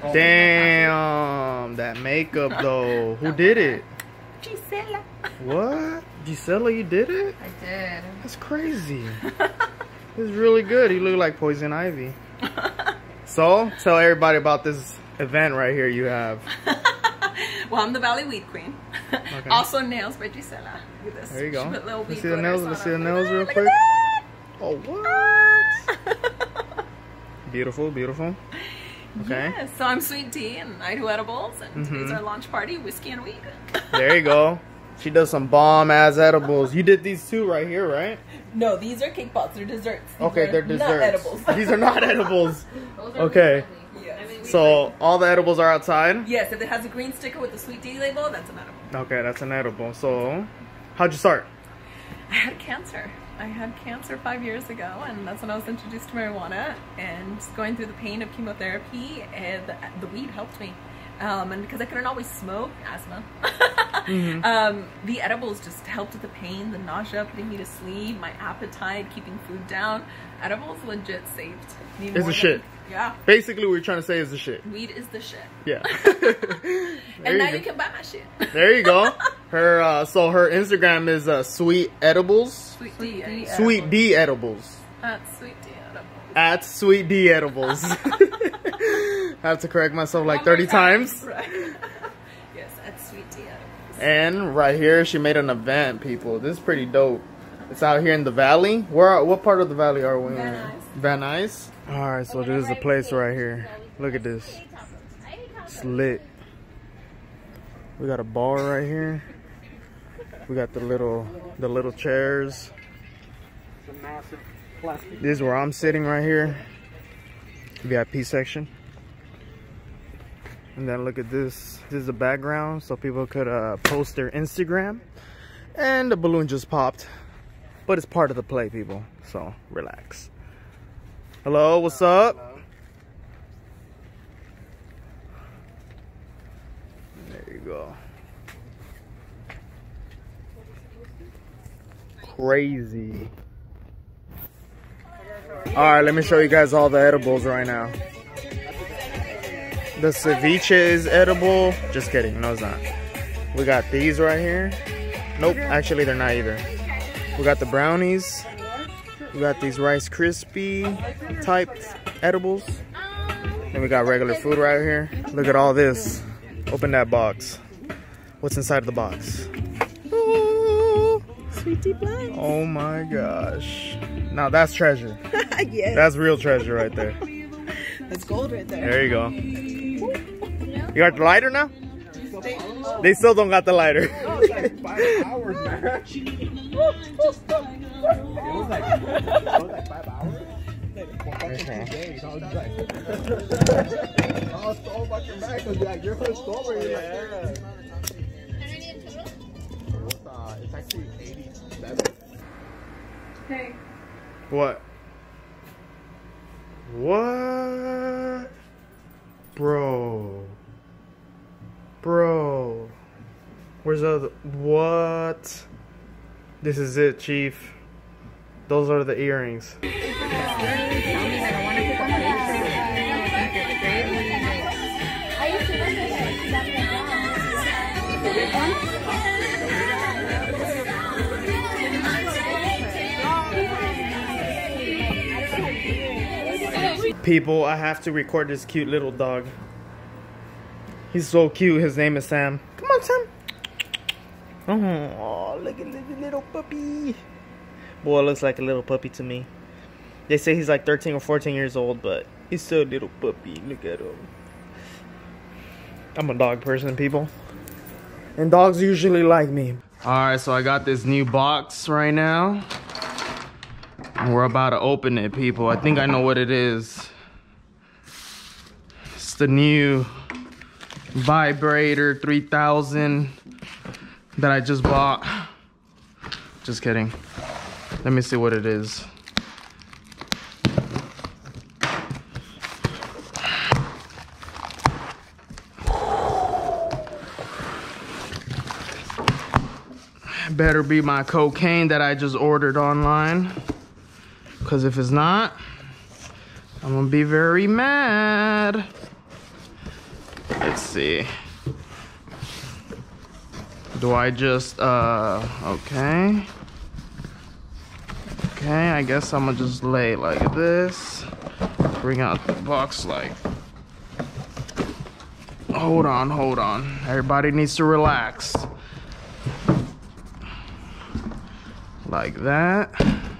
Damn, that makeup though. Who did it? Gisela. What? Gisela, you did it? I did. That's crazy. It's really good. You look like Poison Ivy. So, tell everybody about this event right here you have. Well, I'm the Valley Weed Queen. Okay. Also nails by Gisela. Look at this. There you go. Let's see the nails. Let's see the nails real quick. Oh, what? Beautiful, beautiful. Okay. Yeah, so I'm Sweet Tea and I do edibles, and today's our launch party, whiskey and weed. There you go. She does some bomb ass edibles. You did these two right here, right? No, these are cake pops. They're desserts. Okay, they're desserts. Not edibles. These are not edibles. Okay. Yes. So all the edibles are outside? Yes, if it has a green sticker with the Sweet Tea label, that's an edible. Okay, that's an edible. So, how'd you start? I had cancer. I had cancer 5 years ago, and that's when I was introduced to marijuana, and just going through the pain of chemotherapy, and the weed helped me. And because I couldn't always smoke, asthma, the edibles just helped with the pain, the nausea, putting me to sleep, my appetite, keeping food down. Edibles legit saved me. It's the shit. Yeah. Basically, what we're trying to say is the shit. Weed is the shit. Yeah. And now you can buy my shit. There you go. Her so her Instagram is Sweet Edibles. Sweet D edibles. Sweet D Edibles. Sweet D edibles. At Sweet D Edibles. I have to correct myself like 30 times. Right. Yes, at Sweet D edibles. And right here, she made an event, people. This is pretty dope. It's out here in the valley. What part of the valley are we in? Van Nuys. Van Nuys? Alright, so this is the place right here. Look at this. It's lit. We got a bar right here. We got the little chairs. This is where I'm sitting right here. VIP section. And then look at this. This is the background so people could post their Instagram. And the balloon just popped. But it's part of the play, people. So relax. Hello, what's up? Hello. There you go. Crazy. Alright, let me show you guys all the edibles right now. The ceviche is edible. Just kidding, no it's not. We got these right here. Nope, actually they're not either. We got the brownies. We got these Rice Krispie type edibles. Then we got regular food right here. Look at all this. Open that box. What's inside of the box? Ooh. Sweet Tea Blind. Oh my gosh. Now that's treasure. Yes. That's real treasure right there. That's gold right there. There you go. You got the lighter now? They still don't got the lighter. Oh, it's like 5 hours, man. It was like 5 hours? Days. I was just like, I was so fucking mad because like, you're first over. You're like, it's actually 87. Hey. What? What? Bro. Bro. Where's the other? What? This is it, Chief. Those are the earrings. People, I have to record this cute little dog. He's so cute. His name is Sam. Come on, Sam. Oh, look at the little puppy. Boy, looks like a little puppy to me. They say he's like 13 or 14 years old, but he's still a little puppy. Look at him. I'm a dog person, people. And dogs usually like me. Alright, so I got this new box right now. And we're about to open it, people. I think I know what it is. It's the new Vibrator 3000 that I just bought. Just kidding. Let me see what it is. Better be my cocaine that I just ordered online. Because if it's not, I'm gonna be very mad. Let's see. Do I just, okay. Okay, I guess I'm gonna just lay like this. Bring out the box like. Hold on. Everybody needs to relax. Like that.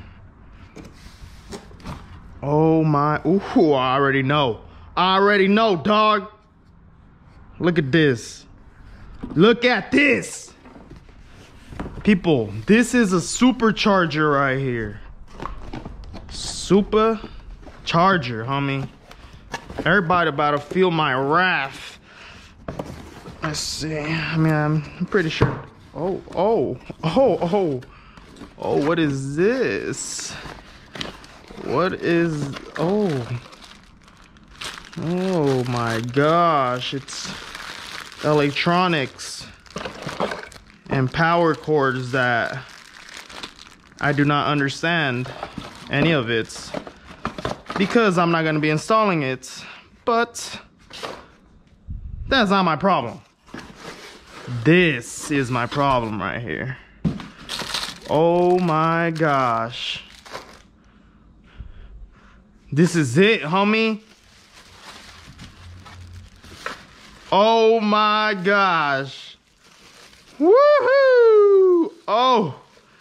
Oh my, ooh, I already know. Dog. Look at this. Look at this. People, this is a supercharger right here. Supercharger, homie. Everybody about to feel my wrath. Let's see. I mean, I'm pretty sure. Oh, what is this? What is, oh my gosh, it's electronics and power cords that I do not understand any of it because I'm not going to be installing it, but that's not my problem. This is my problem right here. Oh my gosh. This is it, homie. Oh my gosh. Woohoo! Oh.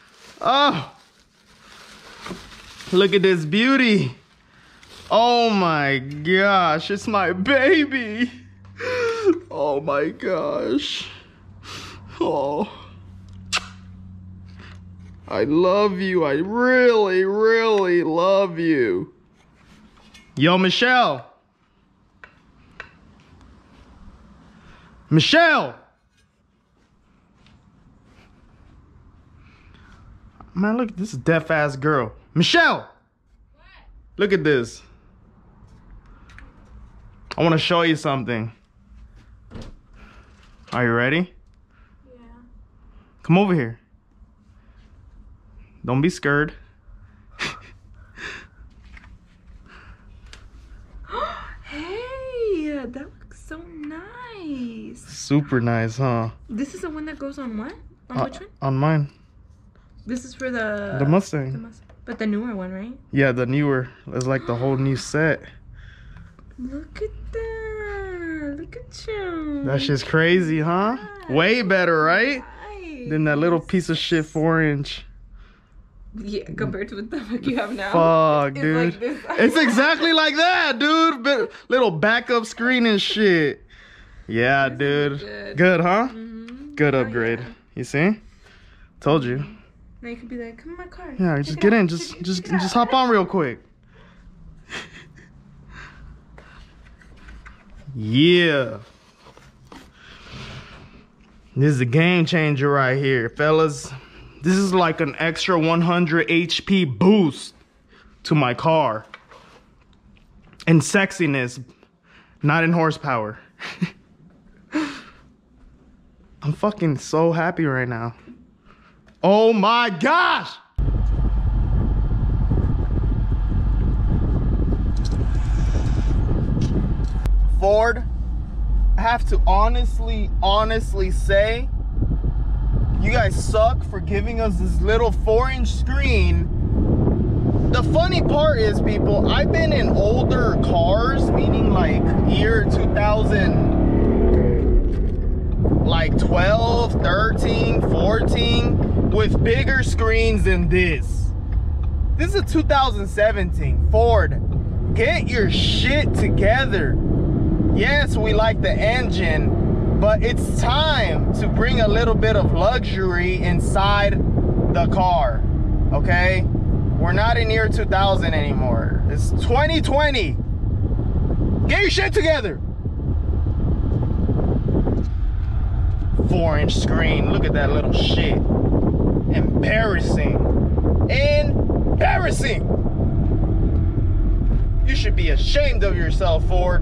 Look at this beauty. Oh my gosh, it's my baby. Oh my gosh. Oh. I love you. I really, really love you. Yo, Michelle. Man, look at this deaf ass girl. Michelle. What? Look at this. I want to show you something. Are you ready? Yeah. Come over here. Don't be scared. Hey, that looks so nice. Super nice, huh? This is the one that goes on what? On which one? On mine. This is for the Mustang. But the newer one, right? Yeah, the newer. It's like the whole new set. Look at that. Look at you. That shit's crazy, huh? Nice. Way better, right? Nice. Than that little piece of shit 4-inch. Yeah, compared to the fuck you have now. Fuck, it's dude. like this. It's exactly like that, dude. Little backup screen and shit. Yeah, dude. Good, huh? Mm-hmm. Good upgrade. Yeah. You see? Told you. Now you could be like, come in my car. Yeah, just get in. Just hop on real quick. Yeah. This is a game changer right here, fellas. This is like an extra 100 HP boost to my car. In sexiness, not in horsepower. I'm fucking so happy right now. Oh my gosh! Ford, I have to honestly say, you guys suck for giving us this little 4-inch screen. The funny part is, people, I've been in older cars, meaning like year 2000, like 12, 13, 14, with bigger screens than this. This is a 2017 Ford. Get your shit together. Yes, we like the engine, but it's time to bring a little bit of luxury inside the car, okay? We're not in year 2000 anymore. It's 2020. Get your shit together. 4-inch screen, look at that little shit. Embarrassing. Embarrassing. You should be ashamed of yourself, Ford.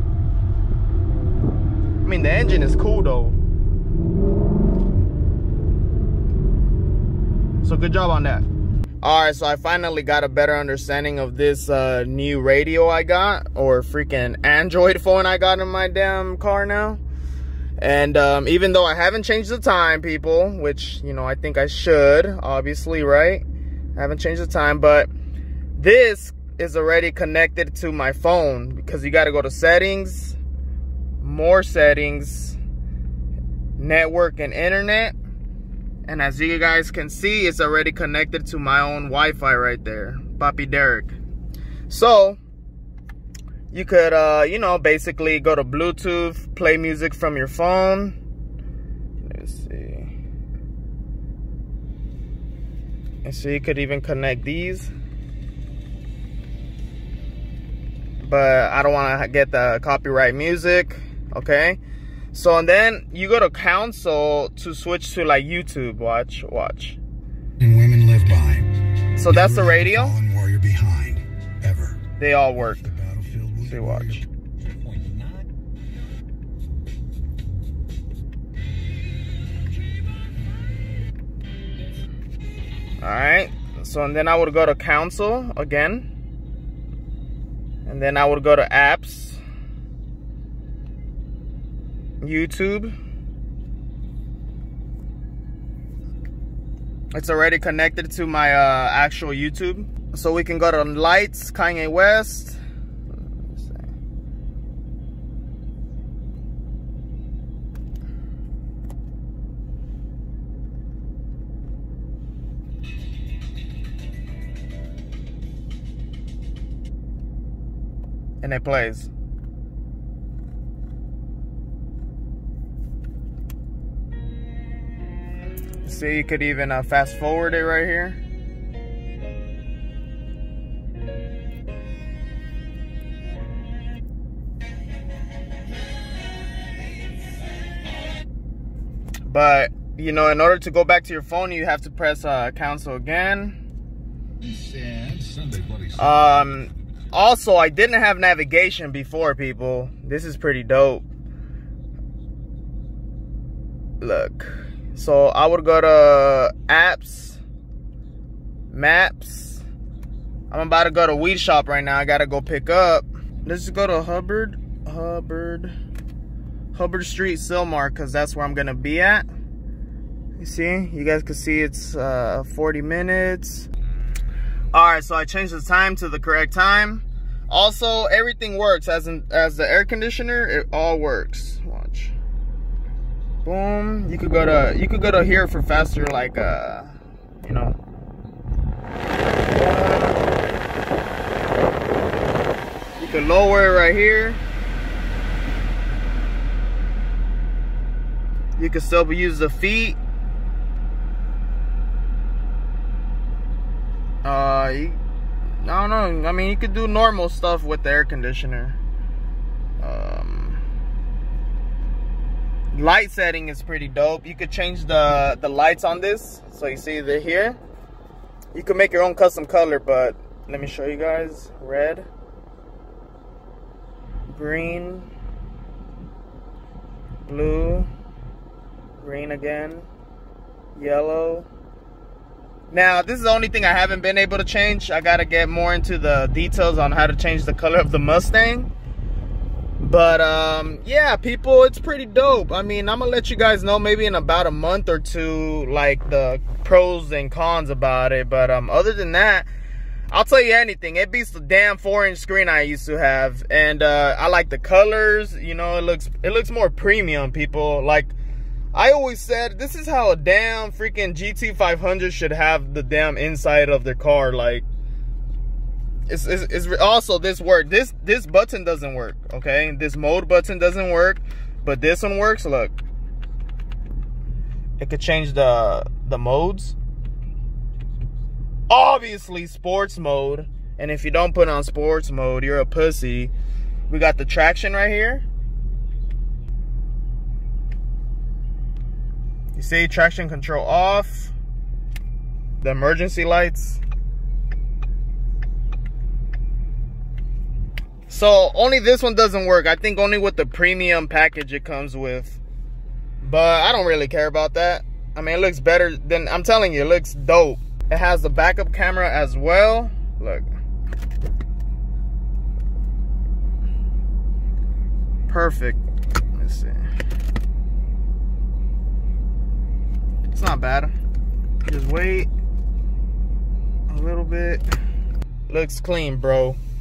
I mean, the engine is cool though. So good job on that. Alright, so I finally got a better understanding of this new radio I got, or freaking Android phone I got in my damn car now. And even though I haven't changed the time, people, which, you know, I think I should, obviously, right? I haven't changed the time, but this is already connected to my phone, because you got to go to settings, more settings, network and internet. And as you guys can see, it's already connected to my own Wi-Fi right there, Papi Derek. So you could, you know, basically go to Bluetooth, play music from your phone. Let's see. And so you could even connect these. But I don't want to get the copyright music, okay? So, and then you go to console to switch to like YouTube. Watch. And women live by. So that's the radio. Warrior behind, ever. They all work. The battlefield will See, watch. All right. So, and then I would go to console again. And then I would go to apps. YouTube. It's already connected to my actual YouTube. So we can go to lights, Kanye West. And it plays. See, you could even fast forward it right here. But, you know, in order to go back to your phone, you have to press cancel again. Also, I didn't have navigation before, people. This is pretty dope. Look. So I would go to apps, maps. I'm about to go to Weed Shop right now. I gotta go pick up. Let's just go to Hubbard Street, Sylmar, because that's where I'm gonna be at. You see, you guys can see it's 40 minutes. All right, so I changed the time to the correct time. Also, everything works as the air conditioner. It all works. Watch. Boom. You could go to here for faster, like you know. You could lower it right here. You can still use the feet. I don't know. I mean, you could do normal stuff with the air conditioner. Light setting is pretty dope. You could change the lights on this. So you see they're here. You can make your own custom color, but let me show you guys. Red, green, blue, green again, yellow. Now, this is the only thing I haven't been able to change. I gotta get more into the details on how to change the color of the Mustang. But yeah, people, it's pretty dope. I mean, I'm gonna let you guys know maybe in about a month or two, like the pros and cons about it. But other than that, I'll tell you anything. It beats the damn 4-inch screen I used to have. And I like the colors. You know, it looks more premium, people. Like I always said, this is how a damn freaking GT500 should have the damn inside of their car. Like, it's also this work. This button doesn't work, okay? This mode button doesn't work, but this one works. Look, it could change the modes. Obviously, sports mode. And if you don't put on sports mode, you're a pussy. We got the traction right here. You see, traction control off. The emergency lights. So only this one doesn't work. I think only with the premium package it comes with. But I don't really care about that. I mean, it looks better than, I'm telling you, it looks dope. It has the backup camera as well. Look. Perfect. Let's see. It's not bad. Just wait a little bit. Looks clean, bro.